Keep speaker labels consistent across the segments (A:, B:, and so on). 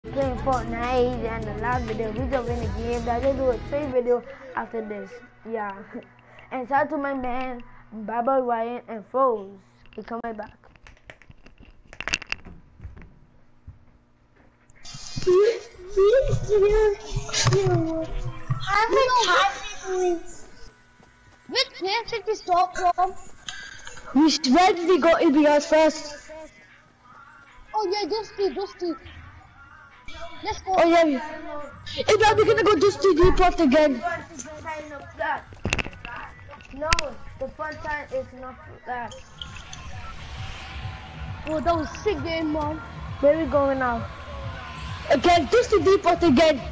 A: playing Fortnite and the last video. We jump in the game. I just do a straight video after this. Yeah. And shout out to my man, Baba Ryan and Froze. He come right back.
B: Which place should we stop from?
C: Where did we go ABS first?
B: Oh yeah, Dusty. Let's go.
C: Oh yeah. Hey, now we're gonna go Dusty Depot again.
A: No, the fun time is not that.
B: Oh, that was sick game, man.
A: Where we going now?
C: Again, Dusty Depot again.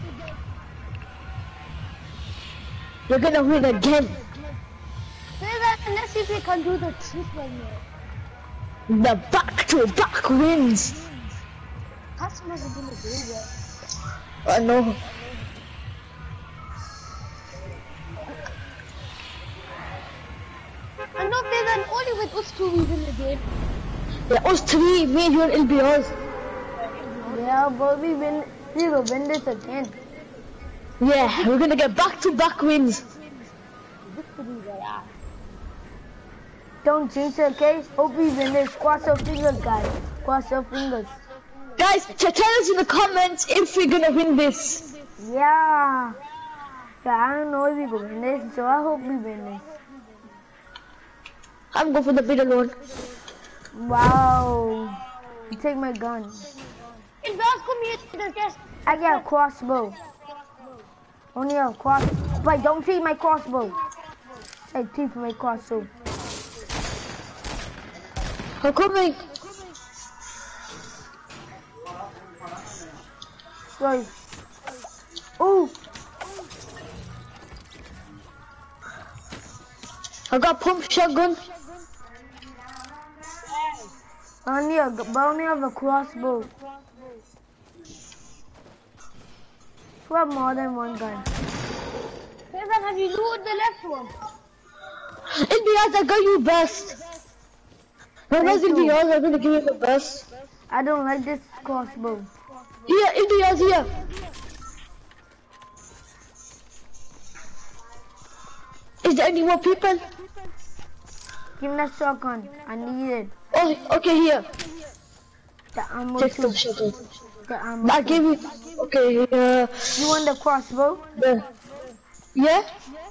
C: We're gonna win again.
B: Let's see if we can do the trick right now.
C: The back-to-back wins.
B: Customers are gonna do that.
C: I know.
B: And not then only with us two we win the game.
C: Yeah, us three, me, you and LBRs.
A: Yeah, but we will win this again.
C: Yeah, we're gonna get back-to-back wins.
A: Don't jinx it, okay? Hope we win this. Cross your fingers, guys. Cross your fingers.
C: Guys, tell us in the comments if we're gonna win this.
A: Yeah. Yeah, I don't know if we gonna win this, so I hope we win this.
C: I'm going for the middle one.
A: Wow. You take my gun.
B: It does come here to the guest.
A: I got a crossbow. Only a crossbow. Wait, don't take my crossbow. Hey, take my crossbow.
C: I'm coming.
A: Right. Ooh.
C: I got pump shotgun.
A: I only have a crossbow. You have more than one gun.
B: Faizan, have you looted the left one?
C: LBRs, I got you best. When I was LBRs, I'm gonna give you the best.
A: I don't like this crossbow.
C: Here, LBRs here. Is there any more people?
A: Give me that shotgun. I need it.
C: Oh, okay, here.
A: The ammo
C: Take
A: too.
C: some shotgun.
A: The ammo
C: I
A: too.
C: give you. Okay,
A: You want the crossbow?
C: yeah?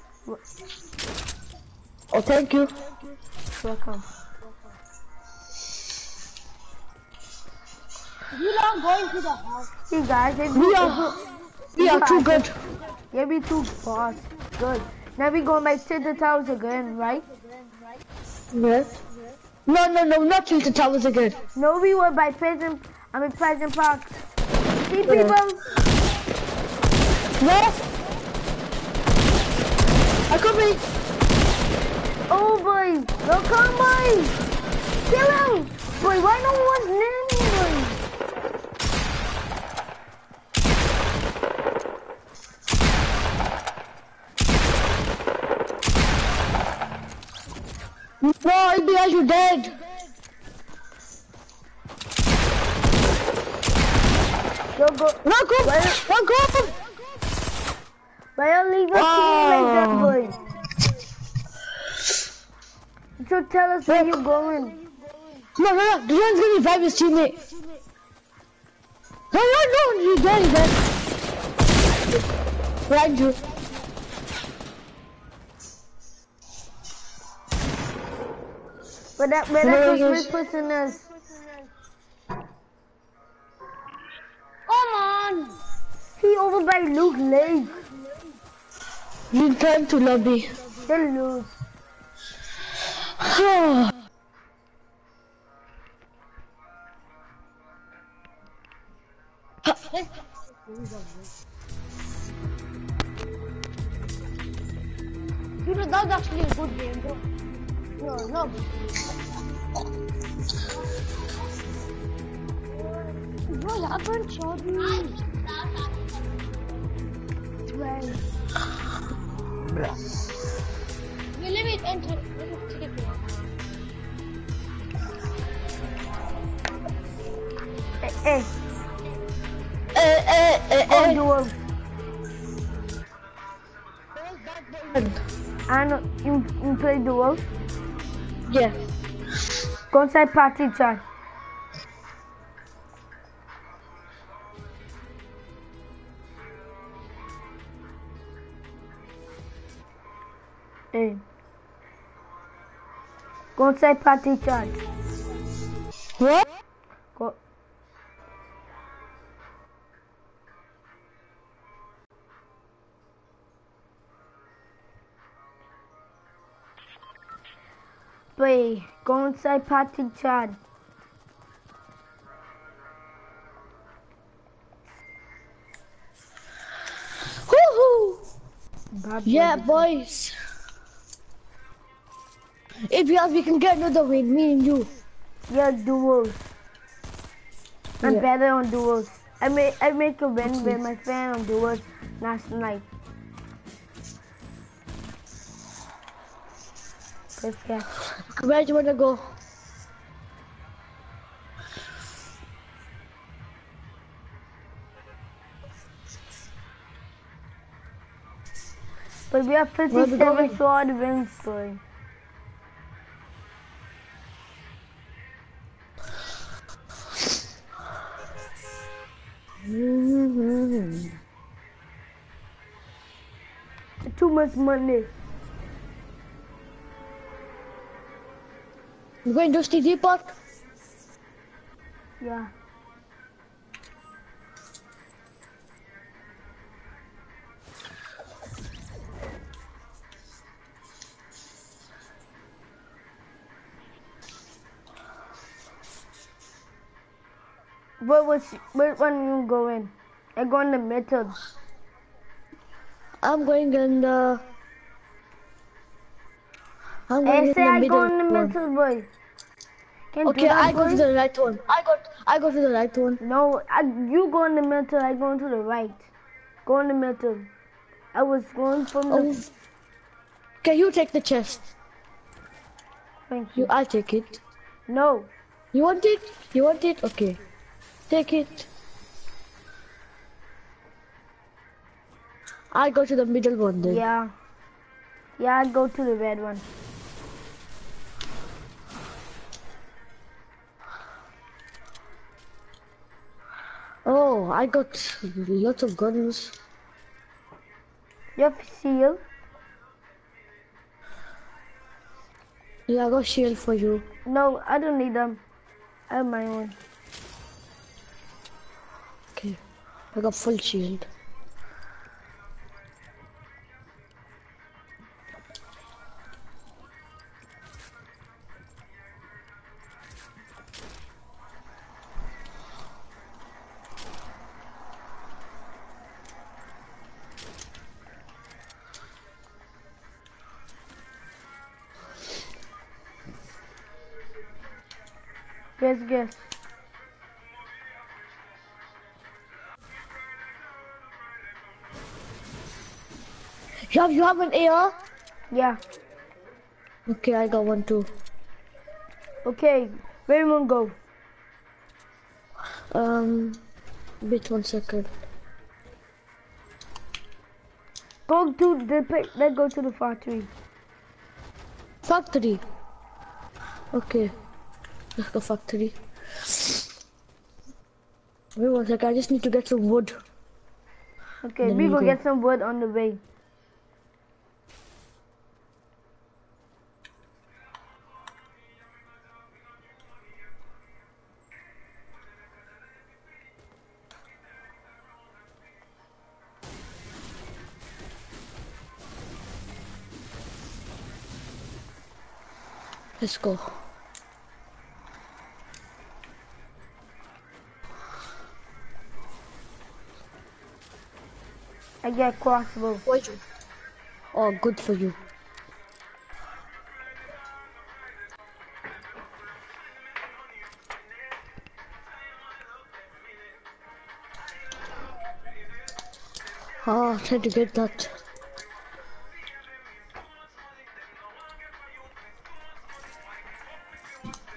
C: Oh, thank you.
A: Welcome.
B: You're not going to the house.
A: See guys, if
C: We are too good.
A: Yeah, we too fast. Good. Now we going back to the towers again, right?
C: Yeah. No, not Tilted Towers again.
A: No, we were by Pleasant Park. See people?
C: No? I'm coming.
A: Oh boy! No, come boy! Kill him! Boy, why no one's near me?
C: No, LBRs, you're dead.
A: Go.
C: No, go.
A: Why don't leave us like that, boy? So tell us where you're going.
C: No. The one's gonna revive his teammate. No, he's dead. Behind you.
A: But that Christmas person is.
B: Come on!
A: He over by Luke Lake.
C: You turn to lobby.
A: They'll lose.
B: You know, that was actually a good game, bro. No. What happened, Jordan?
A: Right.
B: Let me enter. Let me take it.
A: Hey. Go duels. I know you play duels.
C: Yeah.
A: Go inside party chat. Hey. Go inside party chat.
C: What?
A: Go. Play. Go inside party chat.
C: Woohoo!
A: Bad
C: Yeah,
A: boy.
C: boys. If we can get another win, me and you.
A: Yeah, duels. I'm
C: Yeah.
A: better on duels. I make a win with my friend on duels last night. Let's get.
C: Where do you wanna go?
A: But we have
C: Where we
A: 57
C: going?
A: sword wins, boy. Too much money.
C: You going to Dusty Depot?
A: Yeah. Where one you going? I go in the middle.
C: I'm going in the. I'm
A: I
C: going
A: say
C: in the
A: I go
C: middle
A: in the
C: one.
A: middle, boy. Can't
C: Okay,
A: do that,
C: I go
A: boy.
C: to the right one. I go to the right one.
A: No, you go in the middle. I go to the right. Go in the middle. I was going from the.
C: Oh. Okay, you take the chest.
A: Thank you.
C: I'll take it.
A: No.
C: You want it? You want it? Okay. Take it. I go to the middle one then.
A: Yeah. Yeah, I go to the red one.
C: Oh, I got lots of guns.
A: You have shield?
C: Yeah, I got shield for you.
A: No, I don't need them. I have my own.
C: Okay. I got full shield.
A: Guess.
C: You have an AR?
A: Yeah.
C: Okay, I got one too.
A: Okay, where you wanna go?
C: Wait 1 second.
A: Go to the let's go to the factory.
C: Factory. Okay. Let's go factory. Wait 1 second, I just need to get some wood.
A: Okay,
C: Then
A: we
C: we
A: go
C: go.
A: get some wood on the way.
C: Let's go.
A: I get crossbow.
C: Oh, good for you. Oh, trying to get that.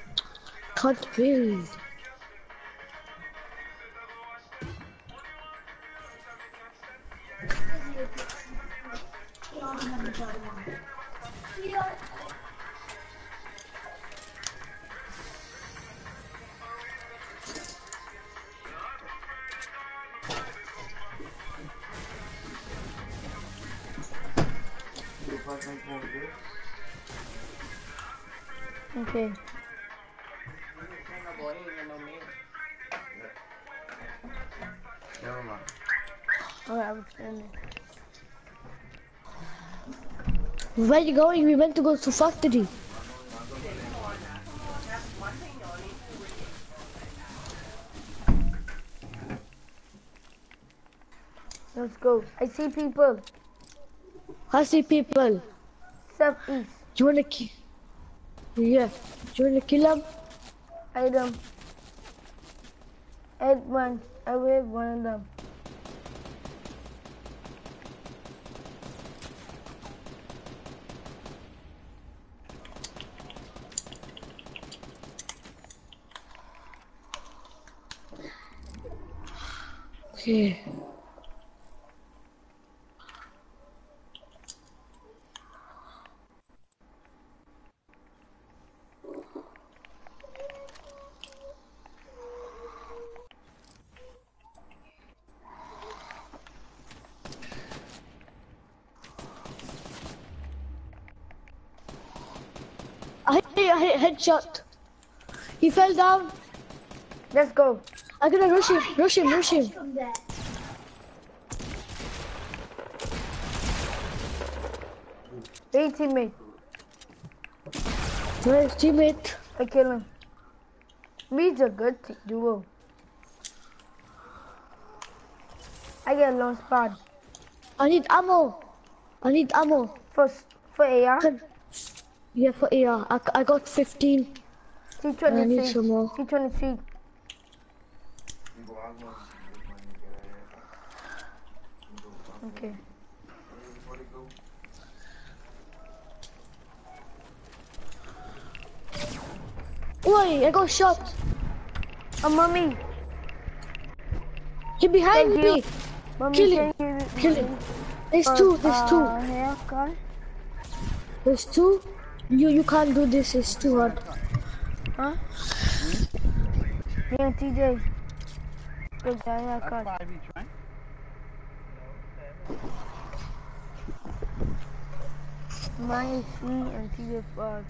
C: Can't breathe.
A: Okay.
D: Never mind.
A: Alright, I was standing.
C: Where you going? We meant to go to factory.
A: Let's go. I see people.
C: I see people.
A: Southeast.
C: You wanna kill? Yeah. You wanna kill them?
A: Item. Add one. I will have one of them.
C: Okay. I hit headshot. He fell down.
A: Let's go.
C: I'm gonna rush him. Rush him. Rush him.
A: Hey, teammate.
C: Nice teammate.
A: I kill him. We's a good duo. I get a long spot.
C: I need ammo. I need ammo.
A: For AR.
C: Yeah, for AR. I got 15. I need some more.
A: C23. Okay.
C: Oi, I got shot.
A: Oh, mommy.
C: He behind
A: Thank
C: me.
A: you. Mommy,
C: Kill him.
A: can you
C: Kill him. There's two. There's two.
A: Haircut.
C: There's two. You can't do this. It's too hard.
A: Huh? Yeah, TJ. Good guy, haircut.
D: That's 5 each, right?
A: Mine is 3 and TJ 5.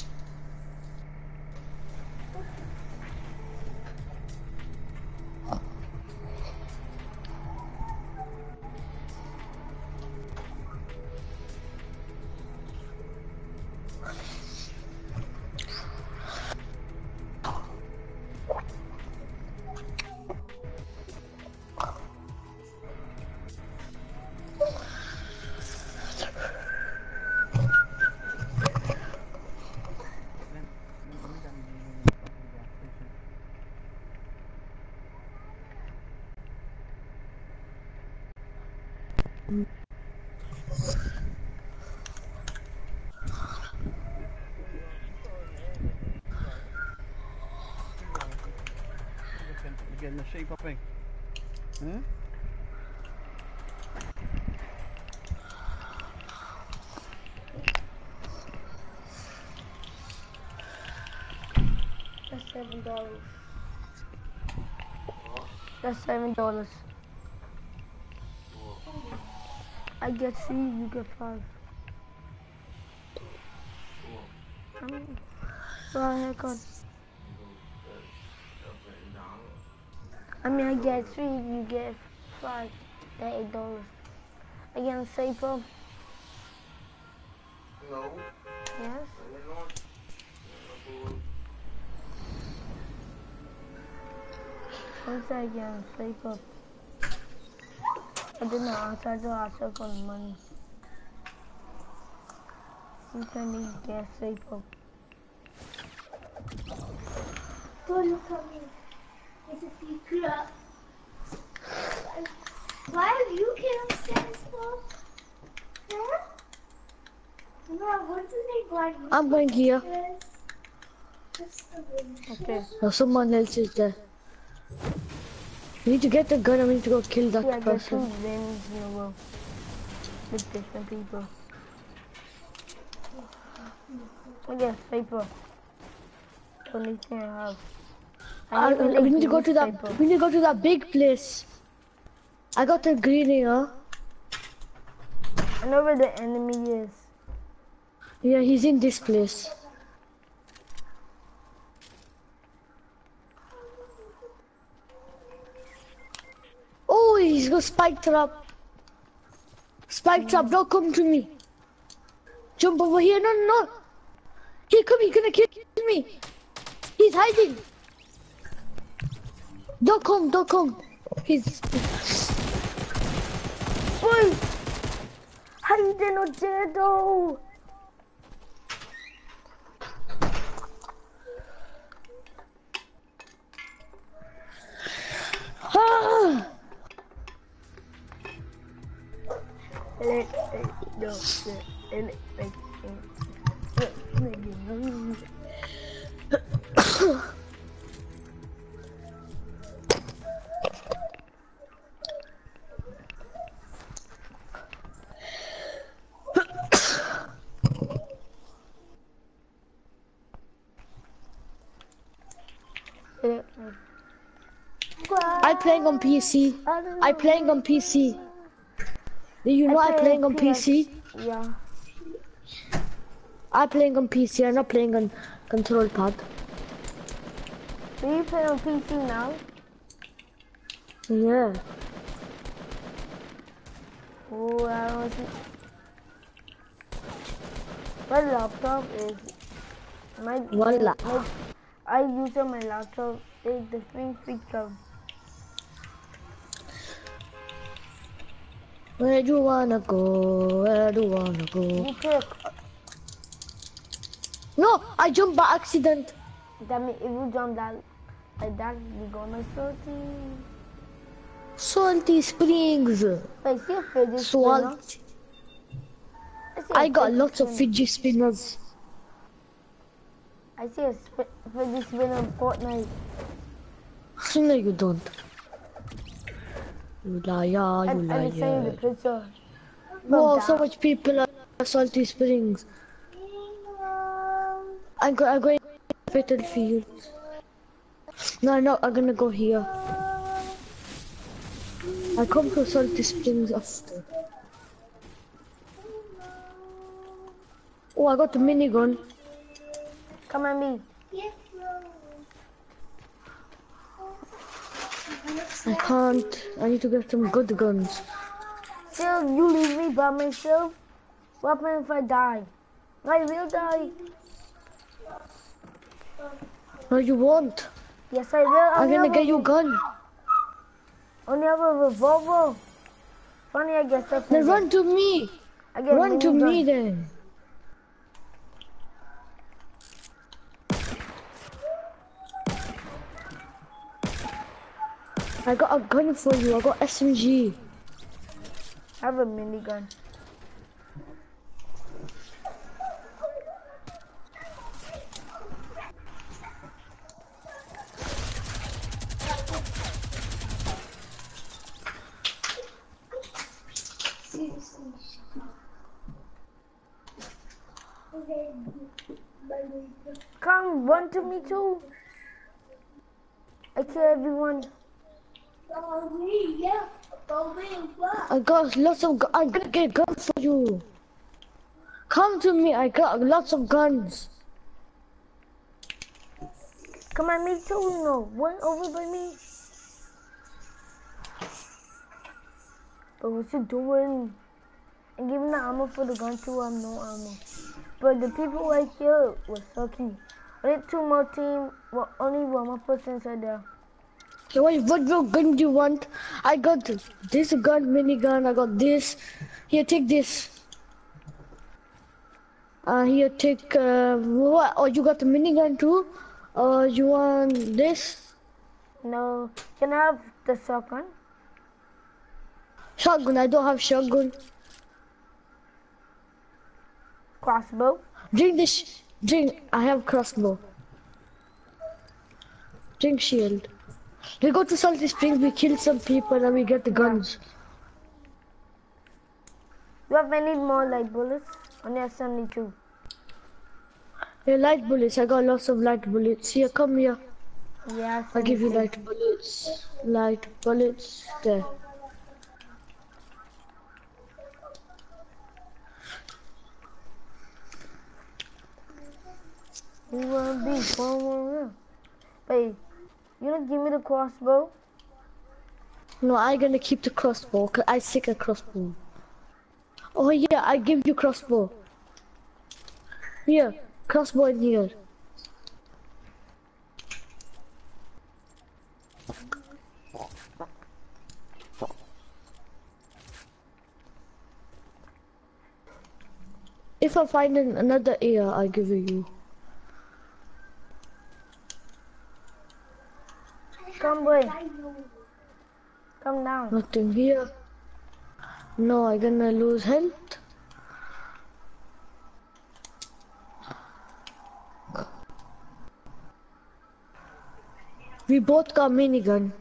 D: You're getting the shape up, eh? Hmm?
A: That's $7. That's $7. I get 3, you get 5. Well, haircut. I mean, I get 3, you get 5. That's $8. I get a safer.
D: No.
A: Yes. Once I get a safer. I did not answer to ask on money. You can get safer.
B: Don't look at me. It's a secret. Why are you killing Stan's for? Huh? No, what do they want?
C: I'm going here.
A: Okay.
C: Oh, someone else is there. We need to get the gun and we need to go kill that
A: Yeah, there's 2
C: person.
A: wins in a row with different people. I get paper. Only thing I have.
C: We need to go to that. We need to go to that big place. I got the green here.
A: I know where the enemy is.
C: Yeah, he's in this place. Oh, he's got spike trap. Spike trap, don't come to me. Jump over here, no, no, no. Here, come, he's gonna kill me. He's hiding. Don't come. He's...
A: Boy! How you did not there though?
C: Ah! I'm playing on PC. I'm playing on PC. Do you know I'm playing on PC?
A: Yeah.
C: I'm playing on PC. I'm not playing on control pad.
A: Do you play on PC now?
C: Yeah.
A: Oh, I don't see. My laptop is I use on my laptop is the screen picture.
C: Where do you wanna go? Where do you wanna go?
A: You pick.
C: No, I jumped by accident.
A: That means if you jump that like that, you're gonna
C: Salty Springs.
A: Wait, see a fidget spinner?
C: Salt. I got lots of fidget spinners.
A: I see a fidget spinner in Fortnite.
C: No, you don't. You liar, you
A: I'm sending the
C: liar.
A: picture.
C: Whoa, so much people at Salty Springs. I'm going to Battlefield. No, I'm gonna go here. I come to Salty Springs after. Oh, I got the minigun.
A: Come at me.
C: I can't. I need to get some good guns.
A: Still, you leave me by myself? What happens if I die? I will die.
C: No, you won't.
A: Yes, I will.
C: I'm gonna get you a gun.
A: Only have a revolver. Funny, I guess that's.
C: Then run to me.
A: I get
C: Run to
A: minigun.
C: me then. I got a gun for you. I got SMG.
A: I have a minigun. Come, run to me too. I kill everyone.
C: I got lots of. I'm gonna get a gun for you. Come to me. I got lots of guns.
A: Come at me too, no. Run over by me. But what you doing? And giving the ammo for the gun too, I have no ammo. But the people right here was sucky. Only two more team, well, only one more person inside there.
C: Okay, what gun do you want? I got this gun, minigun. I got this. Here, take this. Here, take what? Oh, you got the minigun too? You want this?
A: No, can I have the shotgun?
C: Shotgun. I don't have shotgun.
A: Crossbow?
C: Drink this. Drink. I have crossbow. Drink shield. We go to Salty Springs, we kill some people and we get the guns.
A: Do you have any more like bullets? Only have 72.
C: Hey, light bullets. I got lots of light bullets. Here, come here.
A: Yeah,
C: I'll give you
A: same.
C: light bullets. Light bullets. There.
A: You wanna be one. Wait, you don't give me the crossbow?
C: No, I'm gonna keep the crossbow. Cause I sick a crossbow. Oh yeah, I give you crossbow. Here, crossbow in here. If I find another AR, I'll give it you.
A: Come, boy. Come down.
C: Nothing here. No, I'm gonna lose health. We both got minigun.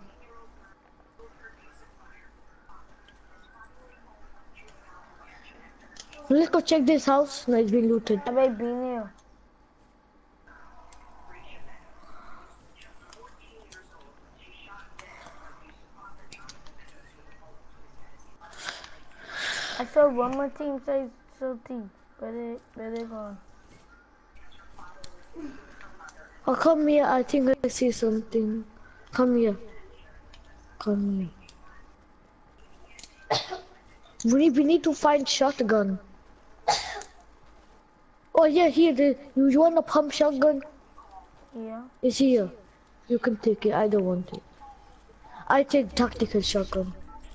C: Let's go check this house. No, it's been looted.
A: I may be near. I saw one more team say salty, but they're gone.
C: Oh, come here. I think I see something. Come here. Come here. We need to find shotgun. Oh yeah, here. You want a pump shotgun?
A: Yeah.
C: It's here. You can take it. I don't want it. I take tactical shotgun.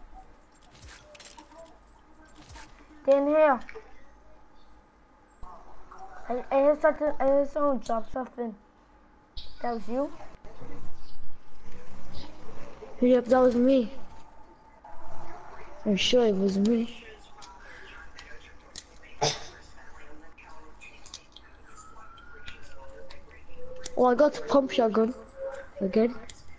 A: They're in here. I heard something. I heard someone drop something. That was you?
C: Yep, that was me. I'm sure it was me. Oh, I got a pump shotgun again.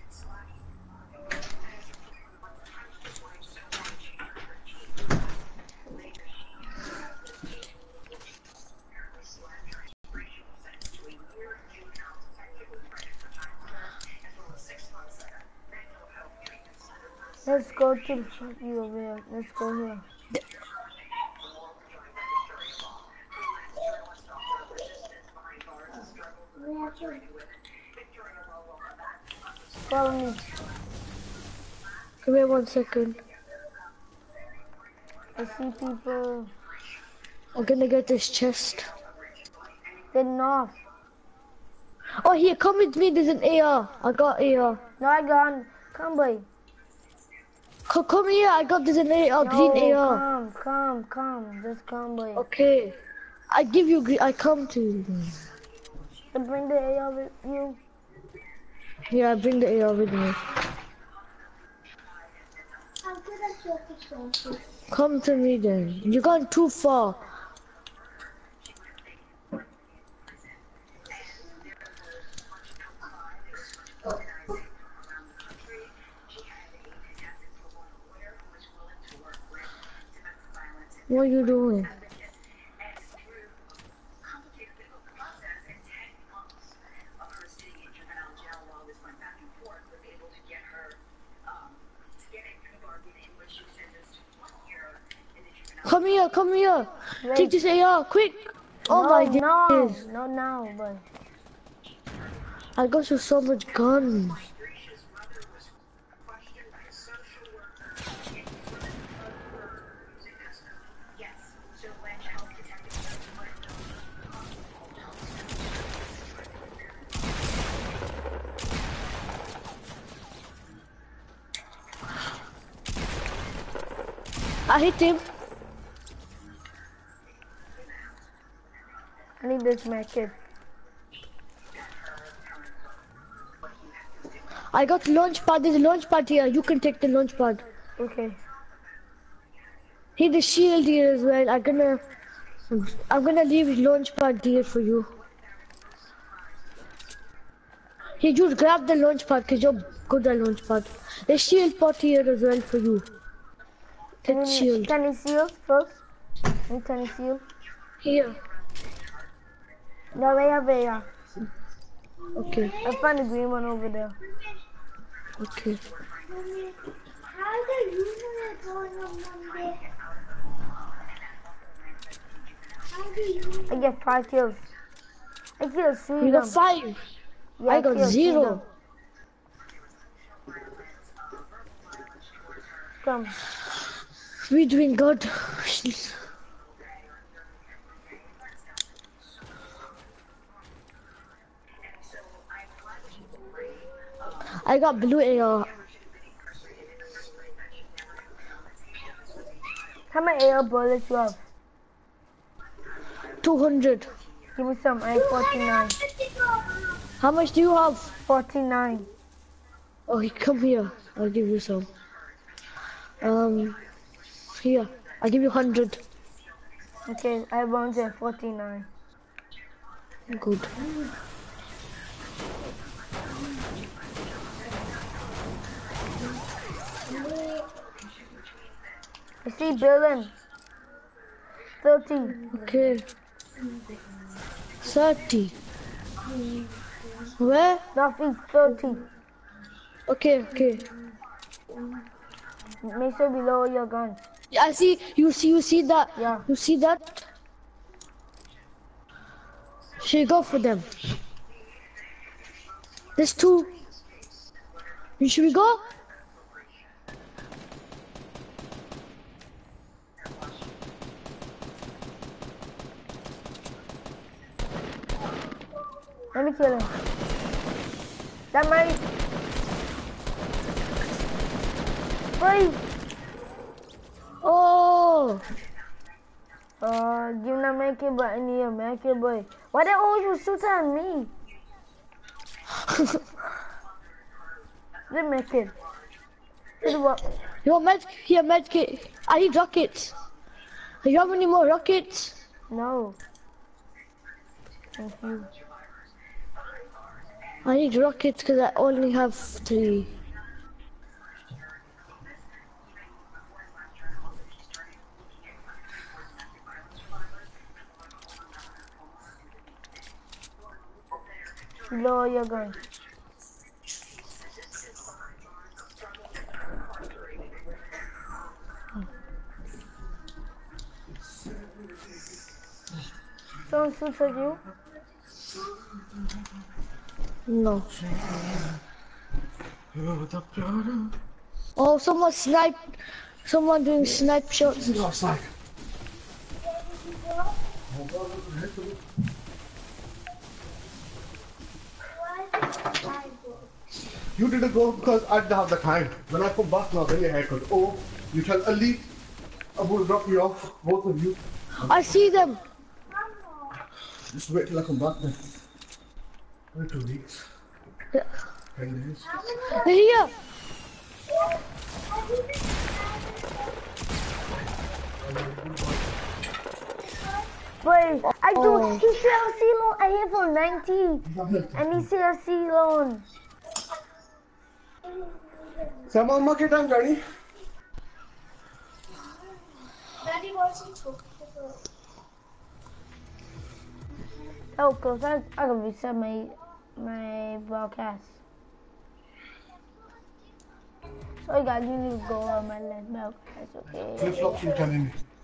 A: Let's go to the front view over here. Let's go here. Follow me.
C: Give me 1 second.
A: I see people.
C: I'm gonna get this chest.
A: They're north.
C: Oh, here, come with me. There's an AR. I got AR.
A: No, I got. Come, boy.
C: Come here. I got this an AR.
A: No,
C: Green AR.
A: come. Just come, boy.
C: Okay. I give you green. I come to you.
A: So bring the AR with you.
C: Yeah, I bring the AR with me. Come to me then. You're gone too far. What are you doing? Come here.
A: Wait.
C: Take this AR, quick. Oh
A: no,
C: my goodness.
A: No, now, boy.
C: I got you so much guns. I hit him.
A: I need this medkit.
C: I got launch pad. There's a launch pad here. You can take the launch pad.
A: Okay.
C: Here's the shield here as well. I'm gonna leave launch pad here for you. Here, just grab the launch pad because you're good at launch pad. The shield pot here as well for you. Take shield.
A: Can you seal first? Can you seal?
C: Here.
A: No, they have a,
C: Okay,
A: I found the green one over there.
C: okay.
B: Mommy, how the unit going on Monday? How the unit?
A: I get 5 kills. I killed 3
C: You
A: of
C: got
A: them.
C: 5.
A: Yeah,
C: I got
A: killed 3 of
C: 0.
A: them. Come.
C: We doing good. I got blue AR.
A: How many AR bullets you have?
C: 200.
A: Give me some. I have 49.
C: How much do you have?
A: 49.
C: Oh, come here. I'll give you some. Here. I'll give you 100.
A: Okay, I have 149.
C: Good.
A: I see building. 30.
C: Okay. 30. Where?
A: Nothing. 30.
C: Okay, okay.
A: Make sure below your gun.
C: Yeah, I see. You see that?
A: Yeah.
C: You see that? Should we go for them? There's 2. Should we go?
A: Let me kill him. That might. Wait.
C: Oh!
A: Give them make it, but in here, make it, boy. Why they always shoot at me? They make it. What?
C: You want med? Here, medkit. I need rockets. Do you have any more rockets?
A: No. Thank you.
C: I need rockets because I only have 3.
A: Lower your gun. Someone shoots at you.
C: No. Oh, someone sniped. Someone doing snipe shots.
E: You didn't go because I didn't have the time. When I come back now, then your haircut. Oh, you tell Ali, I will drop you off, both of you.
C: I see them.
E: Just wait till I come back then. Only 2 weeks. 10 days.
C: They're here.
A: Wait, I do. He CLC loan. I have for 90. And he CLC loan.
E: Sama amma ke time Johnny?
B: Daddy wasn't talking to
A: Oh, cause I can reset my broadcast. So you need to go on my left broadcast, okay?
E: Flip flops you telling me.